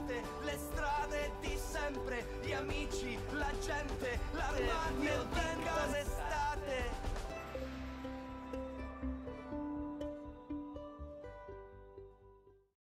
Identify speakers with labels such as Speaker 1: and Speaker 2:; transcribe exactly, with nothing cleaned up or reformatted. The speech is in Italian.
Speaker 1: strade, le strade di sempre, gli amici, la gente, l'armadio.